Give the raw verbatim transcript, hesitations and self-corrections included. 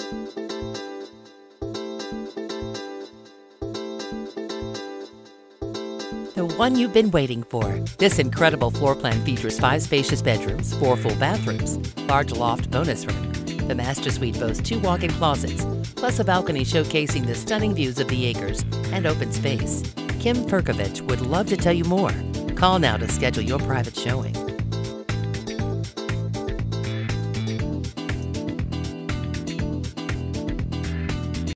The one you've been waiting for. This incredible floor plan features five spacious bedrooms, four full bathrooms, large loft bonus room. The master suite boasts two walk-in closets, plus a balcony showcasing the stunning views of the acres and open space. Kim Frkovich would love to tell you more. Call now to schedule your private showing.